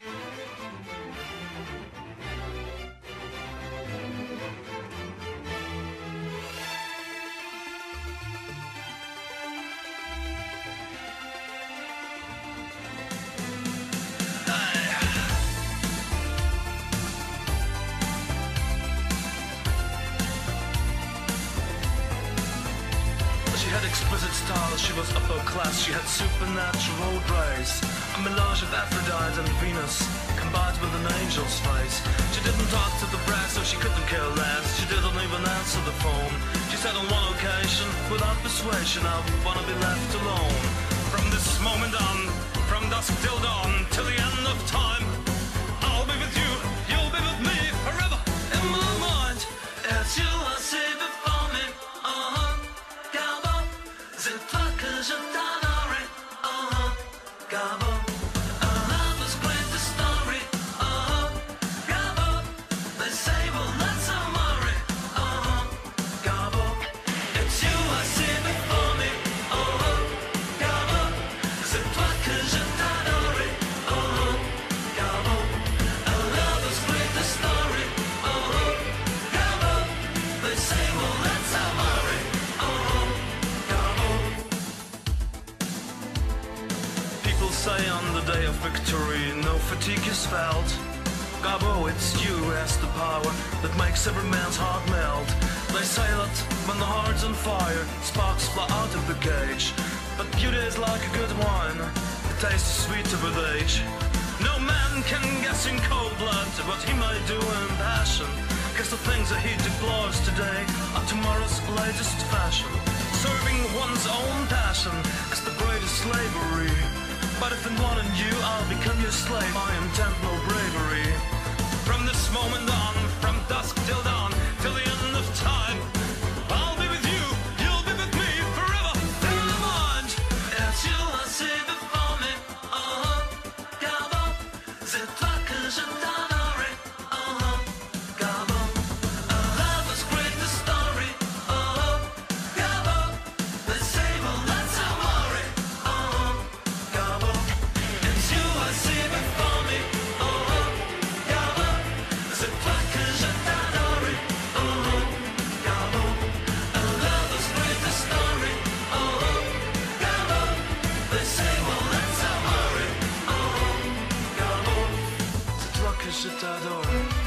She had exquisite style, she was upper class, she had supernatural grace. A melange of Aphrodite and Venus, combined with an angel's face. She didn't talk to the press, so she couldn't care less. She didn't even answer the phone. She said on one occasion, without persuasion, I wanna be left alone. From this moment on, from dusk till dawn, till the end of time, I'll be with you, you'll be with me, forever in my mind. It's you I see before me, Gabo, c'est toi que je t'adorais, Gabo. Our love was quite the story, Gabo. They say well let's not worry, Gabo. It's you I see before me, Gabo, c'est toi que je t'adorais, Gabo. Our love was quite the story, Gabo. They say well let's not worry, Gabo. People say on the day of victory no fatigue is felt. Gabo, it's you who has the power that makes every man's heart melt. They say that when the heart's on fire, sparks fly out of the cage. But beauty is like a good wine, it tastes sweeter with age. No man can guess in cold blood what he may do in passion, 'cause the things that he deplores today are tomorrow's latest fashion. Serving one's own passion is the greatest slavery. But if in wanting you I'll become your slave, I intend no bravery. From this moment on, from dusk till dawn, till the end of time, I'll be with you, you'll be with me, forever in my mind. It's you I see before me, Gabo, c'est toi que je t'adorais, Gabo. Our love was great, the story, Gabo. They say well let's not worry, Gabo. It's you I see before me, Gabo, c'est toi que je t'adorais, Gabo. Our love was great, the story, Gabo. They say well let's not worry, Gabo. C'est toi que je t'adore.